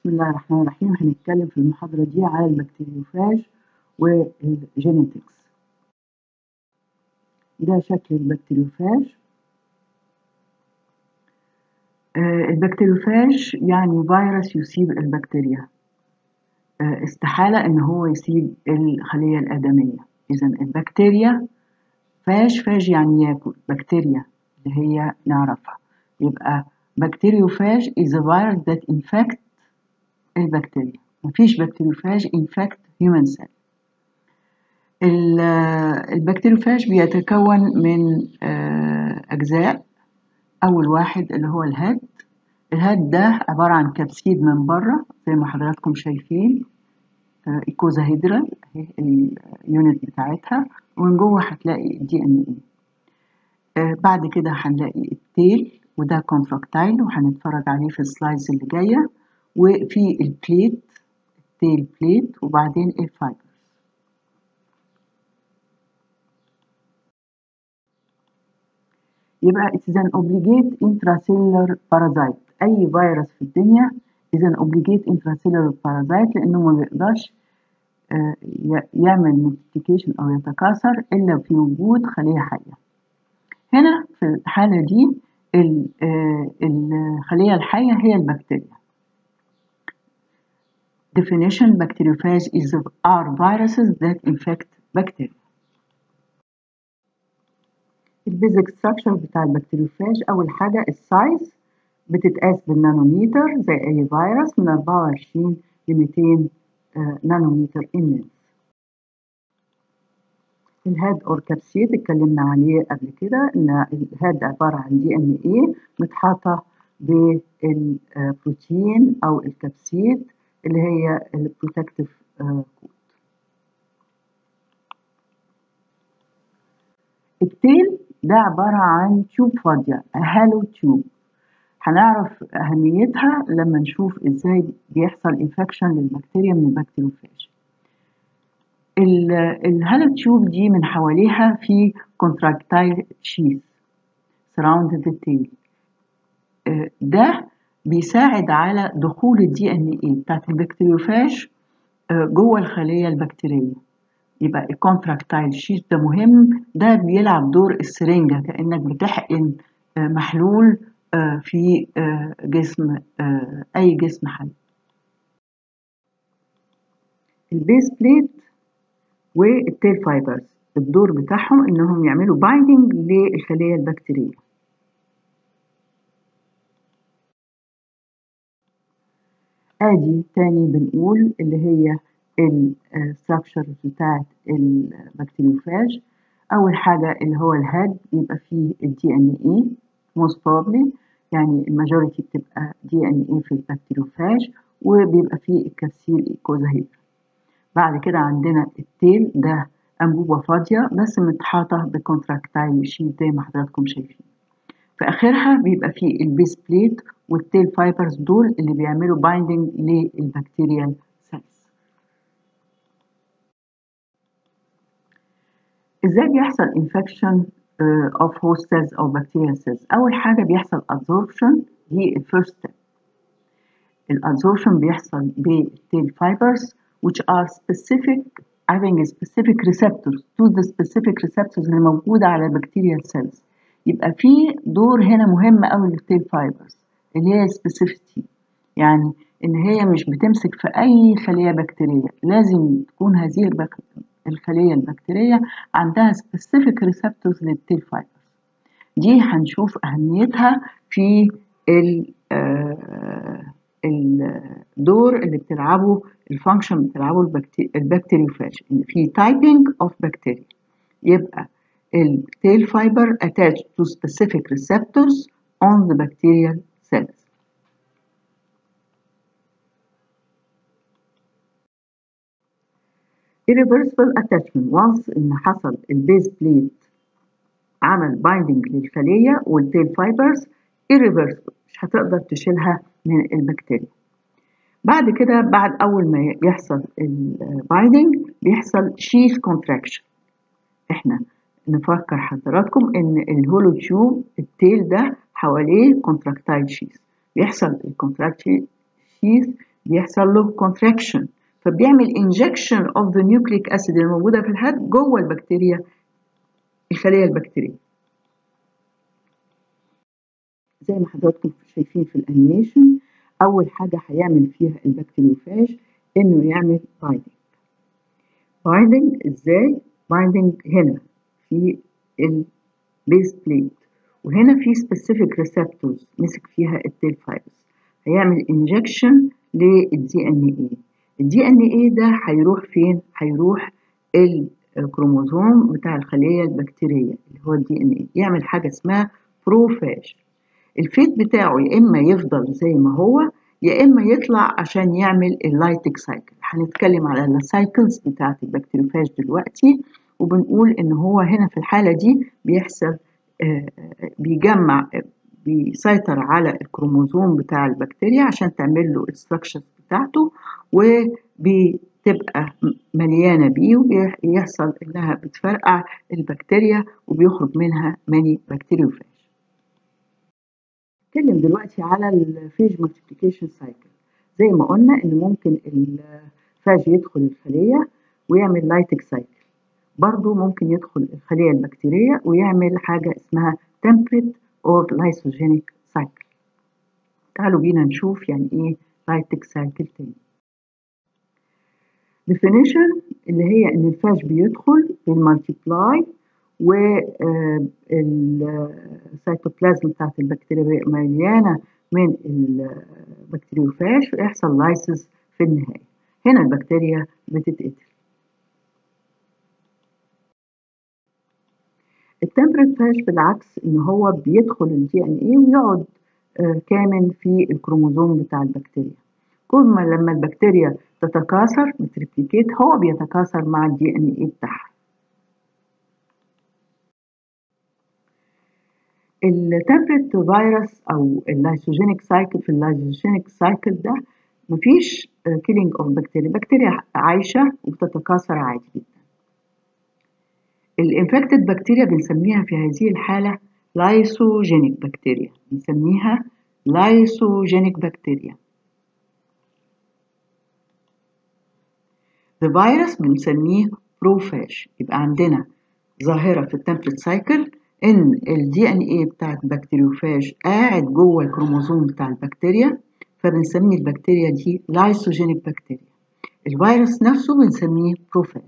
بسم الله الرحمن الرحيم. هنتكلم في المحاضرة دي على البكتيريوفاج والجينيتكس. ده شكل البكتيريوفاج. البكتيريوفاج يعني فيروس يصيب البكتيريا. استحالة ان هو يصيب الخلية الآدمية. إذا البكتيريا فاج يعني ياكل، بكتيريا اللي هي نعرفها، يبقى bacteriophage is a virus that infect البكتيريا. مفيش بكتيريوفاج infect human cell. البكتيريوفاج بيتكون من أجزاء. أول واحد اللي هو الهيد ده عبارة عن كبسيد من بره زي ما حضراتكم شايفين، إيكوزاهيدرال اليونت بتاعتها، ومن جوه هتلاقي DNA. بعد كده هنلاقي التيل وده كونتراكتايل وهنتفرج عليه في السلايدز اللي جاية، وفي البليت التيل بليت، وبعدين الفايبر. يبقى it is an obligate intracellular parasite. أي فيروس في الدنيا is an obligate intracellular parasite لأنه ما بيقدرش يعمل multiplication أو يتكاثر إلا في وجود خلية حية. هنا في الحالة دي الخلية الحية هي البكتيريا. Definition: bacteriophage are viruses that infect bacteria. البيزك ستراكشر بتاع البكتيريوفاج، أول حاجة السايز بتتقاس بالنانوميتر زي أي فيروس، من 24 ل 200 نانومتر إن. الهاد أور كبسيد اتكلمنا عليه قبل كده، إن الهاد عبارة عن DNA متحاطة بالبروتين أو الكبسيد اللي هي البروتكتيف كود. التيل ده عبارة عن تيوب فاضية، هالو تيوب. هنعرف أهميتها لما نشوف إزاي بيحصل انفكشن للبكتيريا من البكتيريوفاج. الهالو تيوب دي من حواليها في كونتراكتايل شيث surrounded the tail. ده بيساعد على دخول الدي ان ايه بتاعت البكتيريوفاج جوه الخلية البكتيرية. يبقى الكونتراكتايل شيث ده مهم، ده بيلعب دور السرنجة، كأنك بتحقن محلول في جسم أي جسم حي. البيس بليت والتيل فايبرز الدور بتاعهم إنهم يعملوا بايندينج للخلية البكتيرية. آدي تاني بنقول اللي هي الستراكشر بتاعت البكتيريوفاج. أول حاجة اللي هو الهيد يبقى فيه الدي ان اي most probably، يعني الماجوريتي بتبقى دي ان اي في البكتيريوفاج، وبيبقى فيه الكبسيل إيكوزاهيدرال. بعد كده عندنا التيل ده أنبوبة فاضية بس متحاطة بكونتراكتايل شيت زي ما حضراتكم شايفين. في آخرها بيبقى فيه البيس بليت والتيل فايبرز، دول اللي بيعملوا بايندينج للبكتيريال سيلز. ازاي بيحصل انفكشن اوف هوست سيلز او بكتيريال سيلز؟ اول حاجه بيحصل ادزوربشن، دي الفيرست ستيب. الادزوربشن بيحصل بالتيل فايبرز which are specific having specific receptors to the specific receptors اللي موجوده على البكتيريال سيلز. يبقى في دور هنا مهم قوي للتيل فايبرز اللي هي specificity، يعني ان هي مش بتمسك في اي خليه بكتيريه، لازم تكون هذه الخليه البكتيريه عندها specific receptors للتيل فايبرز. دي هنشوف اهميتها في الدور اللي بتلعبه، الفانكشن بتلعبه البكتيريوفاج في typing of bacteria. يبقى التيل fiber attached to specific receptors on the bacterial cells. irreversible attachment once إن حصل البيز بليت عمل بايندينج للخلية والتيل فايبرز irreversible، مش هتقدر تشيلها من البكتيريا. بعد كده بعد أول ما يحصل البايندينج بيحصل شيث كونتراكشن. احنا نفكر حضراتكم ان الهولو تيوب التيل ده حواليه كونتراكتايل شيث، بيحصل الكونتراكتايل شيث بيحصل له contraction، فبيعمل injection of the nucleic acid اللي موجودة في الهاد جوه البكتيريا، الخلية البكتيرية. زي ما حضراتكم شايفين في الانيميشن، أول حاجة هيعمل فيها البكتيريوفاج إنه يعمل بايندينج. بايندينج إزاي؟ بايندينج هنا في البيز بليت، وهنا في specific receptors مسك فيها التيل فايبرز، هيعمل injection للدي ان ايه. الدي ان ايه ده هيروح فين؟ هيروح الكروموزوم بتاع الخلية البكتيرية اللي هو الدي ان ايه، يعمل حاجة اسمها بروفاج. الفيت بتاعه يا اما يفضل زي ما هو يا اما يطلع عشان يعمل اللايتك سايكل. هنتكلم على السايكلز بتاعت البكتيريوفاج دلوقتي، وبنقول ان هو هنا في الحالة دي بيحصل بيجمع، بيسيطر على الكروموزوم بتاع البكتيريا عشان تعمل له الستراكشر بتاعته، وبتبقى مليانة بيه، ويحصل انها بتفرقع البكتيريا وبيخرج منها ماني بكتيريوفاج. نتكلم دلوقتي على الفيج مالتيبليكيشن سايكل. زي ما قلنا ان ممكن الفاج يدخل الخلية ويعمل لايتك سايكل، برضو ممكن يدخل الخلية البكتيرية ويعمل حاجة اسمها temperate or lysogenic cycle. تعالوا بينا نشوف يعني ايه لايتك سايكل تاني. definition اللي هي ان الفاج بيدخل بالمالتيبلاي، والسيتوبلازم بتاعت البكتيريا مليانة من البكتيريوفاج، ويحصل لايسيس في النهاية. هنا البكتيريا بتتقتل. التمبريت فاج بالعكس ان هو بيدخل الدي ان ايه ويقعد كامن في الكروموزوم بتاع البكتيريا. كل ما لما البكتيريا تتكاثر بتريبليكيت، هو بيتكاثر مع الدي ان ايه بتاعها. التمبريت فيروس او اللايسوجينيك سايكل، في اللايسوجينيك سايكل ده مفيش كيلينج اوف بكتيريا، بكتيريا عايشه وبتتكاثر عادي جدا. الانفكتد بكتيريا بنسميها في هذه الحاله لايسوجينيك بكتيريا، بنسميها لايسوجينيك بكتيريا. الفيروس بنسميه بروفاج. يبقى عندنا ظاهره في التمبريت سايكل ان الدي ان ايه بتاعت البكتيريوفاج قاعد جوه الكروموزوم بتاع البكتيريا، فبنسمي البكتيريا دي لايسوجينيك بكتيريا. الفيروس نفسه بنسميه بروفاج.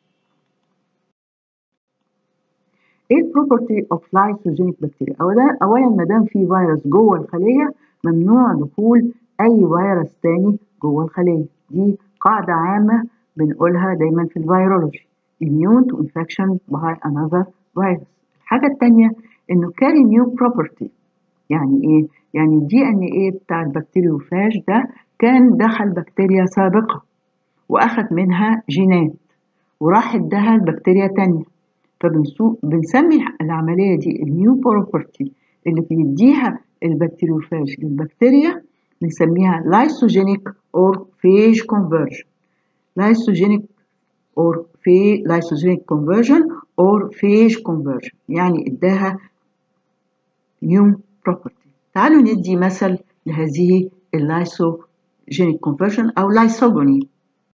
ايه البروبرتي اوف لايسوجينيك بكتيريا؟ اولا ما دام في فيروس جوه الخليه ممنوع دخول اي فيروس تاني جوه الخليه. دي قاعده عامه بنقولها دايما في الفيرولوجي، immune to infection by another virus. الحاجه الثانيه انه carry new property. يعني ايه؟ يعني الدي ان ايه بتاع البكتيريوفاج ده كان دخل بكتيريا سابقه واخد منها جينات وراح اداها لبكتيريا تانيه، فبنسمي العملية دي النيو بروبرتي اللي بيديها البكتيريوفاج للبكتيريا بنسميها لايسوجينيك اور فيج كونفرجن. لايسوجينيك اور في لايسوجينيك كونفرجن اور فيج كونفرجن، يعني اداها نيو بروبرتي. تعالوا ندي مثل لهذه اللايسوجينيك كونفرجن او لايسوجوني.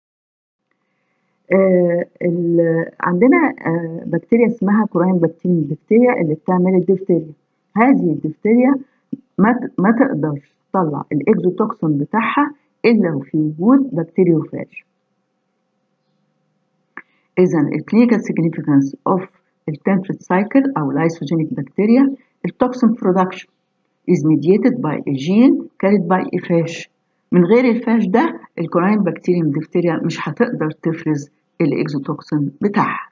عندنا بكتيريا اسمها كوراين بكتيريا اللي بتعمل الدفتيريا. هذه الدفتيريا ما تقدرش تطلع الاكزوتوكسين بتاعها الا في وجود بكتيريوفاج. اذا الكلينيكال سيجنيفيكانس اوف التمبريت سايكل او لايسوجينيك بكتيريا، التوكسين برودكشن is mediated by a gene carried by a phage. من غير الفاج ده الكوراين بكتيريا دفتيريا مش هتقدر تفرز الاكزوتوكسين بتاعها.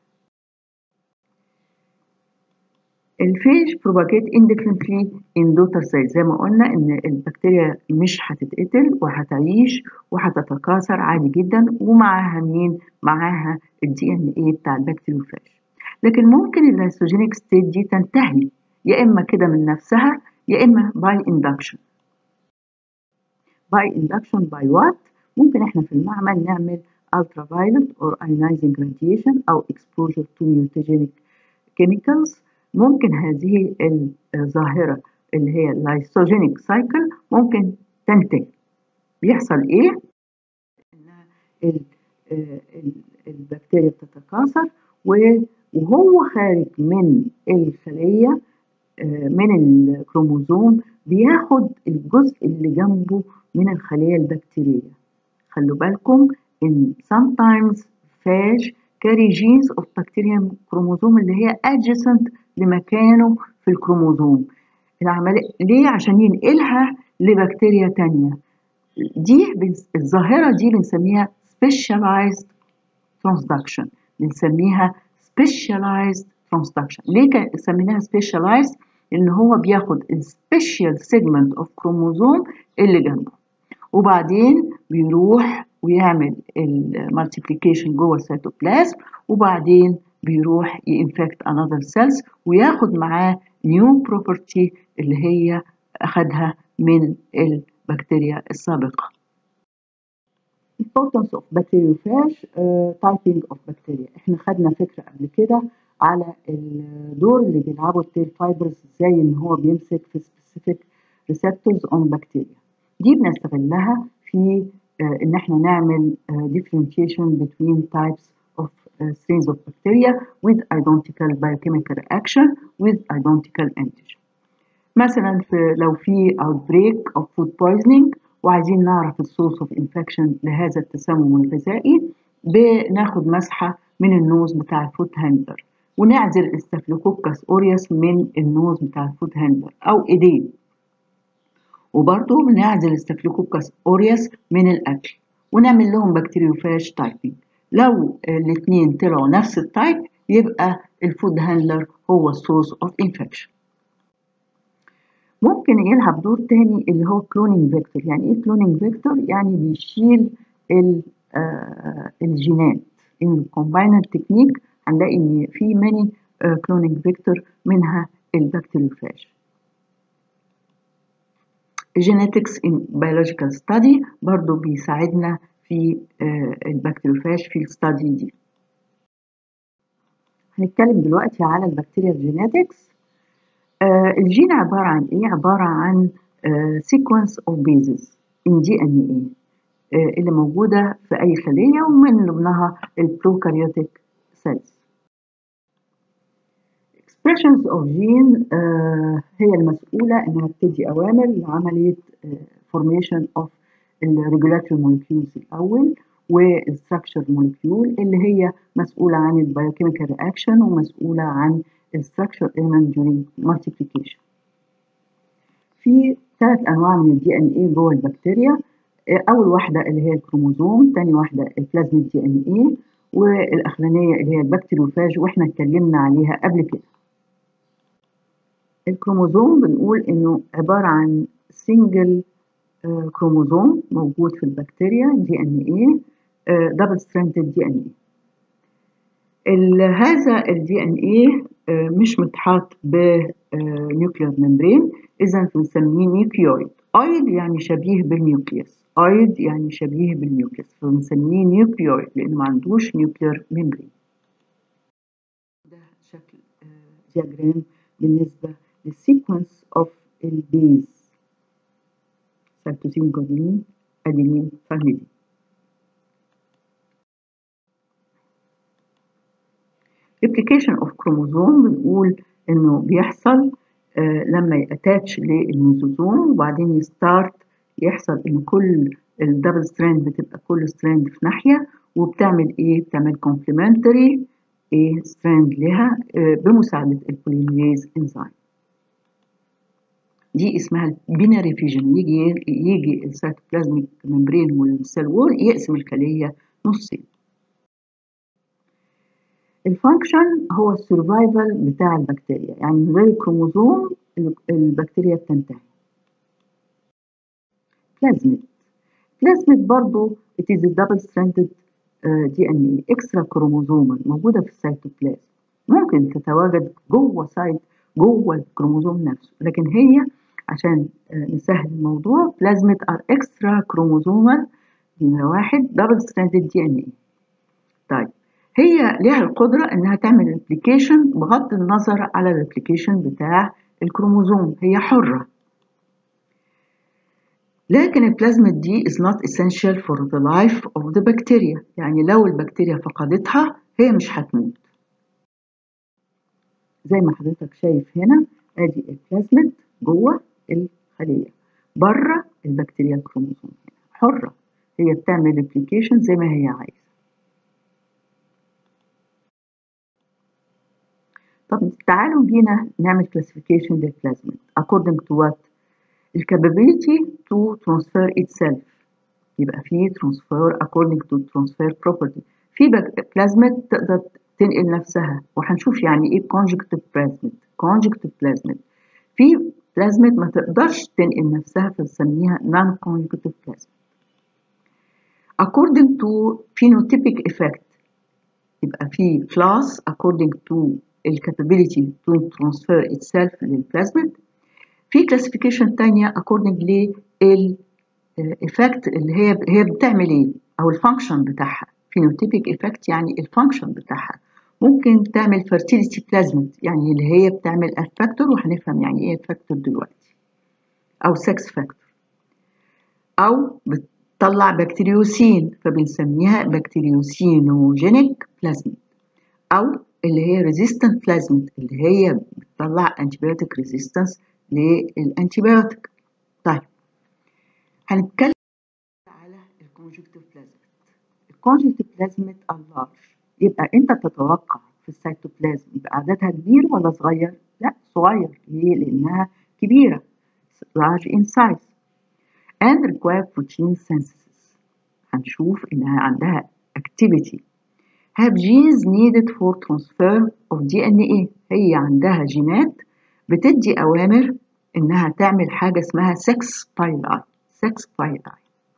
الفيج propagate indefinitely in daughter cells. زي ما قلنا ان البكتيريا مش هتتقتل وهتعيش وهتتكاثر عادي جدا، ومعاها مين؟ معاها الدي ان ايه بتاع البكتيريوفاج. لكن ممكن اللايسوجينيك ستيت دي تنتهي يا اما كده من نفسها يا اما by induction. by induction by what؟ ممكن احنا في المعمل نعمل ultraviolet or ionizing radiation او exposure to mutagenic chemicals. ممكن هذه الظاهرة اللي هي اللايسوجينيك سايكل ممكن تنتهي. بيحصل ايه؟ البكتيريا بتتكاثر، وهو خارج من الخلية من الكروموزوم بياخد الجزء اللي جنبه من الخلية البكتيرية. خلوا بالكم إن sometimes phage carry genes of bacterium chromosome اللي هي adjacent لمكانه في الكروموزوم. العملية ليه؟ عشان ينقلها لبكتيريا تانية. دي الظاهرة دي بنسميها specialized transduction، بنسميها specialized transduction. ليه سميناها specialized؟ لأن هو بياخد السبيشال سيجمنت اوف كروموزوم اللي جنبه، وبعدين بيروح ويعمل المالتيبليكيشن جوه السيتوبلازم، وبعدين بيروح ينفكت انذر سيلز وياخد معاه نيو بروبرتي اللي هي اخدها من البكتيريا السابقه. importance of bacteriophage typing of bacteria. احنا خدنا فكره قبل كده على الدور اللي بيلعبه التيل فايبرز، ازاي ان هو بيمسك في specific receptors on bacteria. دي بنستغلها في ان احنا نعمل differentiation between types of strains of bacteria with identical biochemical reaction with identical antigen. مثلا لو في outbreak of food poisoning وعايزين نعرف السورس اوف انفكشن لهذا التسمم الغذائي، بناخد مسحه من النوز بتاع الفود هاندلر ونعزل الستافيلوكوكس اوريوس من النوز بتاع الفود هاندلر او ايديه، وبرضه بنعزل الستافيلوكوكس اوريوس من الاكل ونعمل لهم بكتيريوفاج تايبنج. لو الاثنين طلعوا نفس التايب يبقى الفود هاندلر هو السورس اوف انفكشن. ممكن يلعب دور تاني اللي هو كلونينج فيكتور. يعني ايه كلونينج فيكتور؟ يعني بيشيل الجينات. ان الكومباينر تكنيك هنلاقي ان في ماني كلونينج فيكتور منها البكتيريوفاج. الجينيتكس ان بيولوجيكال ستادي برضو بيساعدنا في البكتيريوفاج في الستادي دي. هنتكلم دلوقتي على البكتيريا الجينيتكس. الجين عبارة عن ايه؟ عبارة عن sequence of bases in DNA اللي موجودة في أي خلية ومن ضمنها البروكاريوتيك cells. expressions of gene هي المسؤولة إنها بتدي أوامر لعملية formation of regulatory molecules الأول والstructure molecule اللي هي مسؤولة عن البيوكيميكال reaction ومسؤولة عن structure element during multiplication. في 3 أنواع من الدي ان اي جوه البكتيريا. أول واحدة اللي هي الكروموزوم، تاني واحدة البلازميد دي ان اي، والأخرانية اللي هي البكتيريوفاج واحنا اتكلمنا عليها قبل كده. الكروموزوم بنقول إنه عبارة عن سنجل كروموزوم موجود في البكتيريا دي ان اي دبل ستراندد دي ان اي. هذا الدي ان اي مش متحاط بنيوكلير ممبرين، اذا بنسميه نيوكليويد. ايد يعني شبيه بالنيوكليوس، ايد يعني شبيه بالنيوكليوس، فبنسميه نيوكليويد لانه ما عندوش نيوكلير ممبرين. ده شكل دياجرام بالنسبه للسيكونس اوف البيز: سيتوسين، جوانين، ادينين، فاهمين. replication of chromosome بنقول انه بيحصل لما ياتاتش للميزوزوم وبعدين يستارت يحصل ان كل الدبل ستراند بتبقى كل ستراند في ناحيه وبتعمل ايه؟ بتعمل كومبلمنتري ايه ستراند لها بمساعده البوليميريز انزيم. دي اسمها البيناري فيجن. يجي السيتوبلازميك ممبرين والسيل وول يقسم الخليه نصين. الفانكشن هو السرفايفل بتاع البكتيريا، يعني من غير الكروموزوم البكتيريا بتنتهي. بلازميد برضو it is a double stranded DNA اكسترا كروموزومال موجودة في السيتوبلازم، ممكن تتواجد جوه الكروموزوم نفسه، لكن هي عشان نسهل الموضوع بلازميد are extra chromosomal نمرة 1 double stranded DNA. طيب هي ليها القدرة انها تعمل ريبليكيشن بغض النظر على الريبليكيشن بتاع الكروموزوم، هي حرة. لكن البلازميد دي is not essential for the life of the bacteria، يعني لو البكتيريا فقدتها هي مش هتموت. زي ما حضرتك شايف هنا ادي البلازميد جوه الخليه، بره البكتيريا الكروموسوم حره، هي بتعمل ريبليكيشن زي ما هي عايزه. طب تعالوا بينا نعمل classification للبلازميد according to what؟ الcapability to transfer itself، يبقى في transfer according to transfer property. في بلازميد تقدر تنقل نفسها، وهنشوف يعني ايه conjunctive plasmid. conjunctive plasmid في بلازميد ما تقدرش تنقل نفسها فنسميها non conjunctive plasmid. according to phenotypic effect يبقى في class according to capability to transfer itself للبلازميد. في classification تانية according لل effect اللي هي بتعمل ايه او الفانكشن بتاعها. phenotypic effect يعني الفانكشن بتاعها. ممكن تعمل fertility plasmid يعني اللي هي بتعمل الفاكتور، وهنفهم يعني ايه الفاكتور دلوقتي، او sex factor، او بتطلع بكتيريوسين فبنسميها بكتيريوسينوجينيك plasmid، او اللي هي resistant plasmid اللي هي بتطلع antibiotic resistance للانتيبيوتيك. طيب هنتكلم على الكونجكتيف بلازميد. الكونجكتيف بلازميد اللارج، يبقى انت تتوقع في السيتوبلازم يبقى عددها كبير ولا صغير؟ لا صغير. ليه؟ لانها كبيره large in size and require protein synthesis. هنشوف انها عندها activity have genes needed for transfer of DNA. هي عندها جينات بتدي أوامر إنها تعمل حاجة اسمها sex pili. sex pili.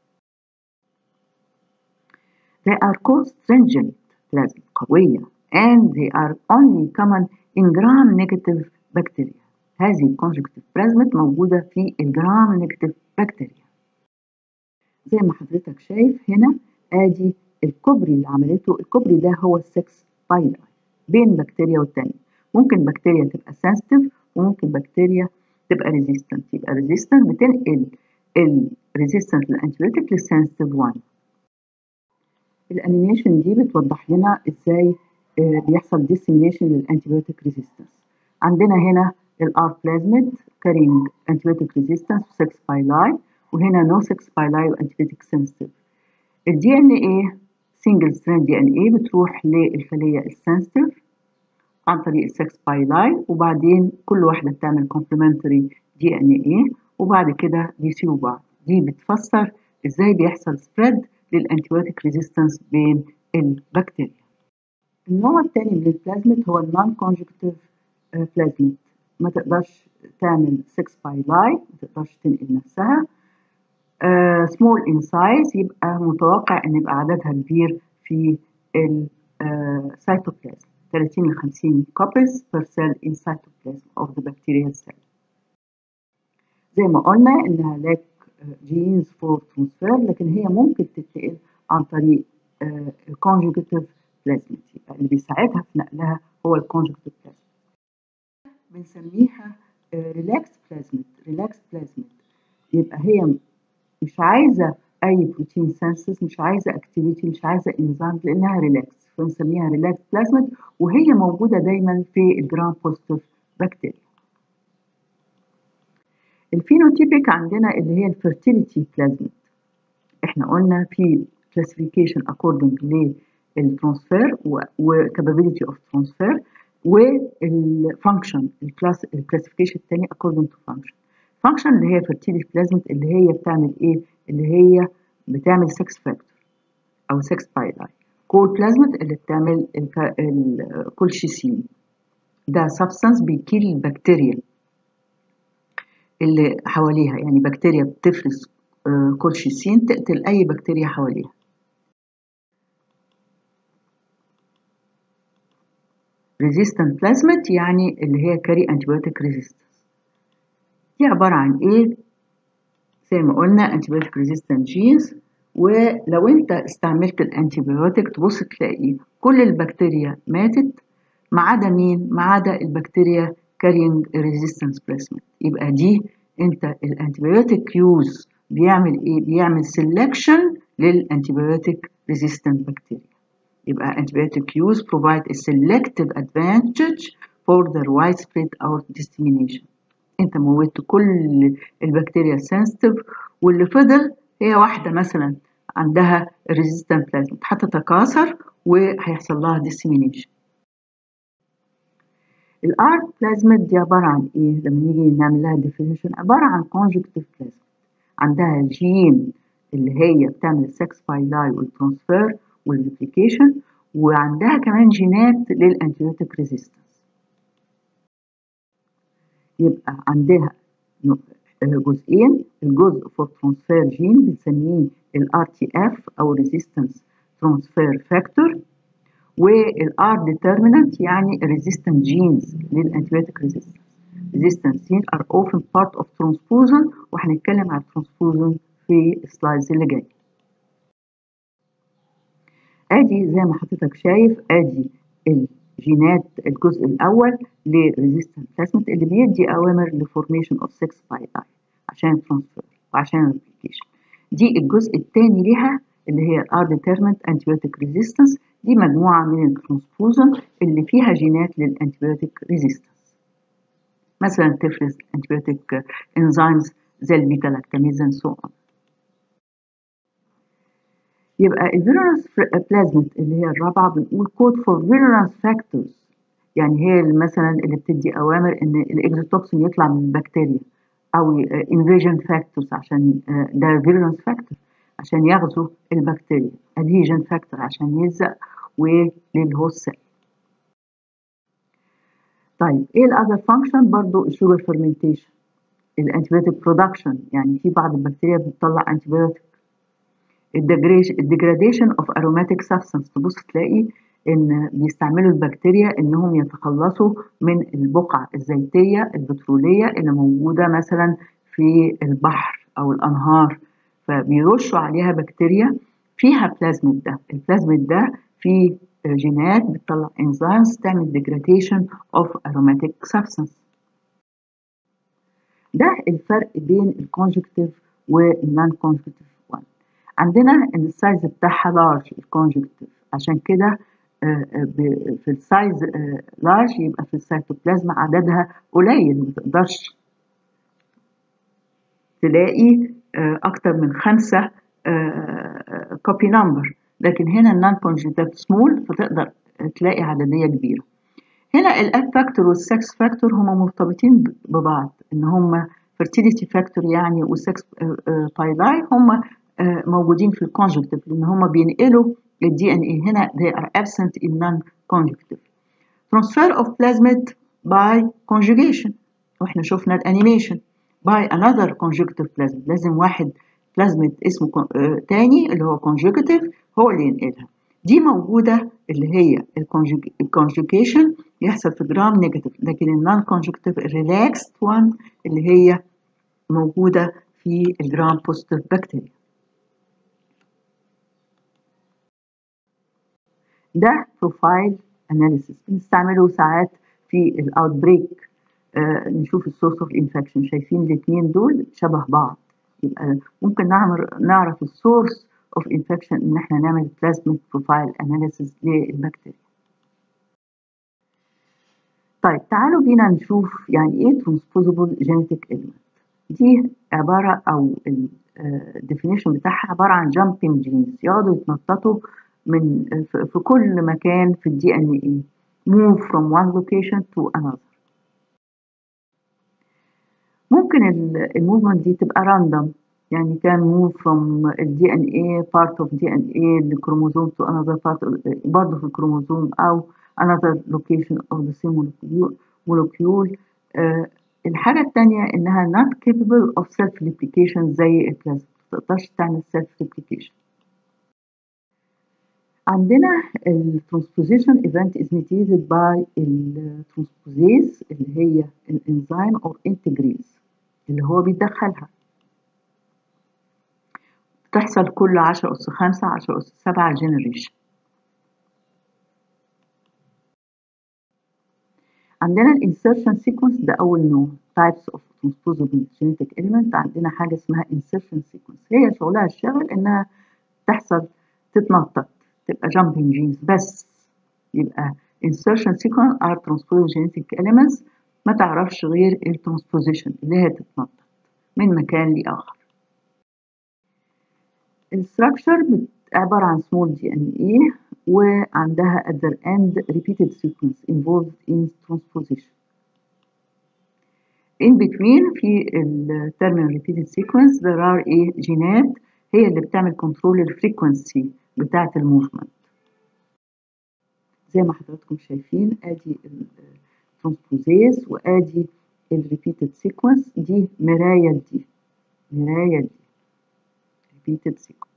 They are called stringent plasmid قوية and they are only common in gram-negative bacteria. هذه conjunctive plasmid موجودة في الجرام-negative bacteria. زي ما حضرتك شايف هنا ادي الكوبري اللي عملته. الكوبري ده هو السكس بايلاي بين بكتيريا والتانية. ممكن بكتيريا تبقى سنسيتيف وممكن بكتيريا تبقى ريزيستنت. يبقى ريزيستنت بتنقل الريزيستنت للانتيبيوتيك للسنسيتيف 1. الانيميشن دي بتوضح لنا ازاي بيحصل ديسيمينيشن للانتيبيوتيك ريزيستنس. عندنا هنا الار بلازميد كارينج انتيبيوتيك ريزيستنس و6 بايلاي، وهنا نو 6 بايلاي وانتيبيوتيك سنسيتيف. الدي ان ايه سنجل ستراند دي ان ايه بتروح للخليه السنسيتيف عن طريق ال6 بايلاي، وبعدين كل واحده بتعمل كومبلمنتري دي ان ايه، وبعد كده بيسيبوا بعض. دي بتفسر ازاي بيحصل سبريد للانتيبيوتيك ريزيستنس بين البكتيريا. النوع الثاني من البلازميد هو النون كونجكتيف بلازميد. ما تقدرش تعمل 6 بايلاي، ما تقدرش تنقل نفسها. small in size، يبقى متوقع ان يبقى عددها كبير في السيتوبلازم 30 ل 50 copies per cell in cytoplasm of the bacterial cell. زي ما قلنا انها lack genes for transfer، لكن هي ممكن تتنقل عن طريق conjugative plasmid. يبقى اللي بيساعدها في نقلها هو الconjugative plasmid. بنسميها relax plasmid. relax plasmid يبقى هي مش عايزه اي بروتين سينثيس، مش عايزه اكتيفيتي، مش عايزه انزيم، لانها ريلاكس فنسميها ريلاكس بلازميد، وهي موجوده دايما في الجرام بوزيتيف بكتيريا. الفينوتيبيك عندنا اللي هي الفيرتيليتي بلازميد. احنا قلنا في كلاسيفيكيشن اكوردنج للترانسفير وكابابيلتي اوف ترانسفير، والفانكشن الكلاسيفيكيشن الثاني اكوردنج تو فانكشن. فانكشن اللي هي fertility plasmid اللي هي بتعمل ايه؟ اللي هي بتعمل 6 فاكتور او 6 بايلاي. كول بلازميد اللي بتعمل الكولشيسين، ده سبستانس بيكيل البكتيريا اللي حواليها، يعني بكتيريا بتفرز كولشيسين تقتل اي بكتيريا حواليها. resistant plasmid يعني اللي هي carry antibiotic resistance. دي عبارة عن ايه؟ زي ما قلنا antibiotic resistant genes، ولو انت استعملت الانتيبيوتيك تبص تلاقي كل البكتيريا ماتت ما عدا مين؟ ما عدا البكتيريا carrying resistance plasmid. يبقى دي انت الانتيبيوتيك يوز بيعمل ايه؟ بيعمل سelection للانتيبيوتيك ريزيستنت بكتيريا. يبقى antibiotic use provide a selective advantage for the widespread or dissemination. انت موتت كل البكتيريا السنسيتيف، واللي فضل هي واحدة مثلا عندها resistant plasmid هتتكاثر وهيحصل لها dissemination. الارت بلازميد دي عبارة عن ايه؟ لما نيجي نعمل لها definition عبارة عن conjunctive plasmid عندها جين اللي هي بتعمل السكس بايلاي والترانسفير والريبليكيشن، وعندها كمان جينات للانتيبيوتيك ريزيستنس. يبقى عندها جزئين، الجزء فور ترانسفير جين بنسميه الار تي اف او ريزيستنس ترانسفير فاكتور، والار ديترمينانت يعني resistant genes للانتيبيوتيك ريزيستنس. resistant genes are often part of transposon، وهنتكلم عن transposon في السلايدز اللي جاي. ادي زي ما حضرتك شايف ادي الجينات الجزء الاول لريزيستنت بلازميد اللي بيدي اوامر لفورميشن اوف 6 بايلاي عشان ترانسفير وعشان ريبليكيشن. دي الجزء الثاني ليها اللي هي الار ديترمنت انتيبيوتيك ريزيستنس، دي مجموعه من الترانسبوزن اللي فيها جينات للانتيبيوتيك ريزيستنس، مثلا تفرز انتيبيوتيك انزيمز زي البيتا لاكتاميز اند سو اون. يبقى الفيرولانس بلازميد اللي هي الرابعه بنقول كود فور فيرولانس فاكتورز، يعني هي مثلا اللي بتدي اوامر ان الاكزوتوكسين يطلع من البكتيريا، او انفيجن فاكتورز عشان ده فيرولانس فاكتور عشان يغزو البكتيريا، ادهيجن فاكتور عشان يلزق وللهوست سيل. طيب ايه الاذر فانكشن؟ برضو الشوجر فيرمنتيشن، الانتيبيوتيك برودكشن، يعني في بعض البكتيريا بتطلع انتيبيوتيك. الديجراديشن اوف اروماتيك سبستانس، تبص تلاقي ان بيستعملوا البكتيريا انهم يتخلصوا من البقع الزيتيه البتروليه اللي موجوده مثلا في البحر او الانهار، فبيرشوا عليها بكتيريا فيها بلازميد. ده البلازميد ده فيه جينات بتطلع انزيمز تعمل ديجراديشن اوف اروماتيك سبستانس. ده الفرق بين الكونجكتيف والنون كونجكتيف. عندنا ان السايز بتاعها لارج الكونجكتيف، عشان كده في السايز لارج يبقى في السيتوبلازم عددها قليل، ما تقدرش تلاقي اكتر من 5 كوبي نمبر، لكن هنا النون كونجكتيف سمول فتقدر تلاقي عدديه كبيره. هنا الاف فاكتور والسكس فاكتور هما مرتبطين ببعض، ان هما fertility فاكتور يعني والسكس بايلاي هما موجودين في الكونجكتيف لان هما بينقلوا الدي ان اي. هنا they are absent in non-conjunctive. transfer of plasmid by conjugation، واحنا شفنا الانيميشن by another conjunctive plasmid، لازم واحد بلازميد اسمه تاني اللي هو conjugative هو اللي ينقلها. دي موجودة اللي هي الكونجوجيشن يحصل في جرام نيجاتيف، لكن النون كونجكتيف الريلاكسد وان اللي هي موجودة في الجرام بوزيتيف بكتيريا. ده بروفايل اناليسيس بنستعمله ساعات في الاوت بريك، نشوف السورس اوف انفكشن. شايفين الاثنين دول شبه بعض، يبقى ممكن نعرف السورس اوف انفكشن ان احنا نعمل بلازميد بروفايل اناليسيس للبكتيريا. طيب تعالوا بينا نشوف يعني ايه transposable genetic element. دي عبارة او الديفينيشن بتاعها عبارة عن jumping genes يقعدوا يتنططوا من في كل مكان في الدي ان اي، move from one location to another. ممكن الموفمنت دي تبقى random، يعني كان move from الدي ان اي part of DNA للكروموزوم to another part برضه في الكروموزوم، او another location of the same molecule. الحاجة التانية إنها not capable of self replication زي البلازما، ما تقدرش تعمل self replication. عندنا ال transposition event is mediated by ال transposase اللي هي الانزيم or integrase اللي هو بيدخلها، بتحصل كل 10 أس 5 10 أس 7 generation. عندنا الانسيرشن سيكونس ده أول نوع. types of transposable genetic element عندنا حاجة اسمها insertion sequence. هي شغلها الشاغل إنها تحصل تتنطط تبقى jumping genes بس. يبقى insertion sequence are transposable genetic elements ما تعرفش غير الترانسبوزيشن اللي هي تتنطط من مكان لآخر. الستراكشر عبارة عن small DNA وعندها at the end repeated sequence involved in transposition. In between في ال terminal repeated sequence there are جينات هي اللي بتعمل control الفريكونسي بتاعة الموفمنت. زي ما حضراتكم شايفين ادي الترانسبوزيز وادي الريبيتد سيكونس دي مراية دي repeated sequence.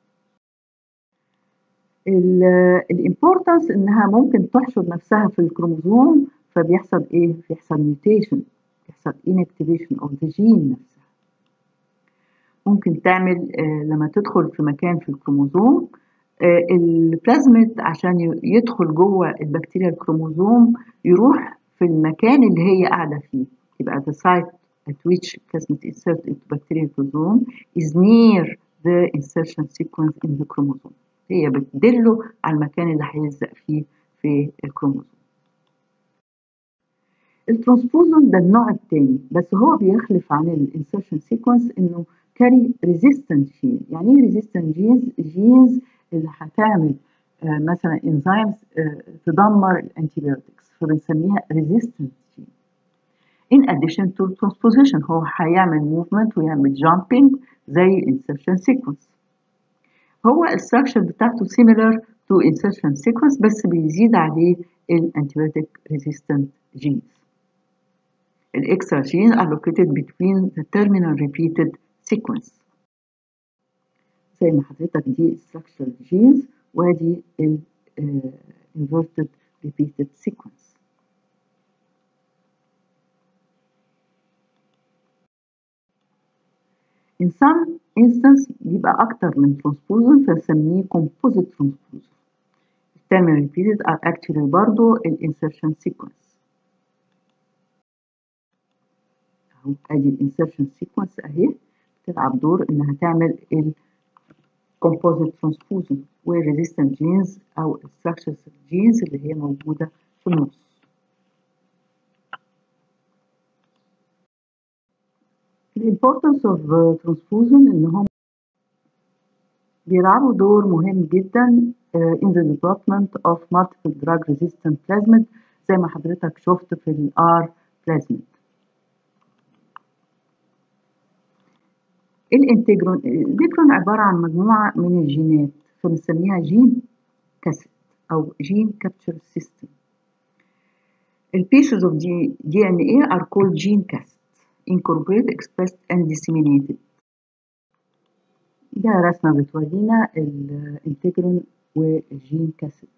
الامبورتانس انها ممكن تحشر نفسها في الكروموزوم فبيحصل بيحصل ميوتيشن بيحصل inactivation of the gene نفسها. ممكن تعمل لما تدخل في مكان في الكروموزوم البلازميد عشان يدخل جوه البكتيريا الكروموزوم يروح في المكان اللي هي قاعدة فيه. يبقى the site at which plasmid insert into bacterial chromosome is near the insertion sequence in the chromosome. هي بتدله على المكان اللي هيلزق فيه في الكروموزوم. الترانسبوزون ده النوع الثاني بس هو بيختلف عن الانسرشن سيكونس انه كاري ريزيستنت جين. يعني ايه ريزيستنت جينز اللي هتعمل مثلا انزيمز تدمر الانتيبيوتكس فبنسميها ريزيستنت جين. in addition to transposition هو هيعمل موفمنت ويعمل jumping زي الانسرشن سيكونس. هو الستراكشر بتاعته similar to insertion sequence بس بيزيد عليه الانتيبيوتيك ريزيستنت جينز. الإكسترا genes are located between the terminal repeated sequence. زي ما حضرتك دي structural genes وادي ال inverted repeated sequence. In some instance بيبقى أكتر من transposon فنسميه composite transposon. terminal repeated are actually برضو ال insertion sequence. ادي الانسرشن سيكونس اهي بتلعب دور انها تعمل الكومبوزيت ترانسبوزن والريزيستنت جينز او الستراكشرز جينز اللي هي موجوده في النص. الامبورتنس اوف ترانسبوزن ان هم بيلعبوا دور مهم جدا in the development of multiple drug resistant plasmid زي ما حضرتك شفت في الار plasmid. الانتجرون عبارة عن مجموعة من الجينات فبنسميها جين كاسيت أو جين كابتشر سيستم. pieces of DNA are called gene cassettes incorporated, expressed and disseminated. ده رسمة بتورينا الانتجرون والجين كاسيت.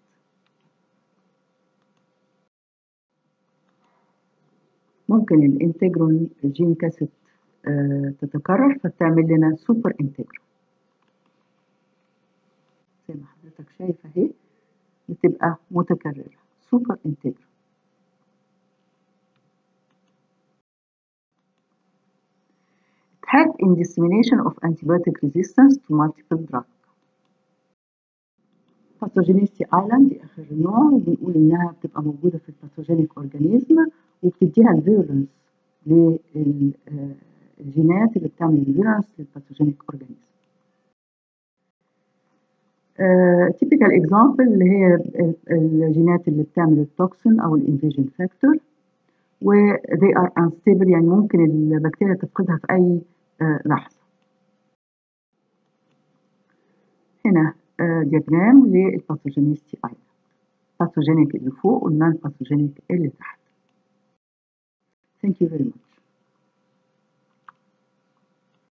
ممكن الانتجرون الجين كاسيت تتكرر فتعمل لنا سوبر انتجرال زي ما حضرتك شايفه اهي بتبقى متكرره سوبر انتجرال. It helps in dissemination of antibiotic resistance to multiple drugs. Pathogenicity island دي اخر نوع وبنقول انها بتبقى موجوده في الباثوجينيك اورجانيزم وبتديها الفيرولنس الجينات اللي بتعمل الفيرنس للباثوجينيك اورجانيزم. typical example اللي هي الجينات اللي بتعمل التوكسين او الانفيجن فاكتور و they are unstable يعني ممكن البكتيريا تفقدها في اي لحظه. هنا دياجرام للباثوجينيستي ايلاند. باثوجينيك اللي فوق والنون باثوجينيك اللي تحت. Thank you very much.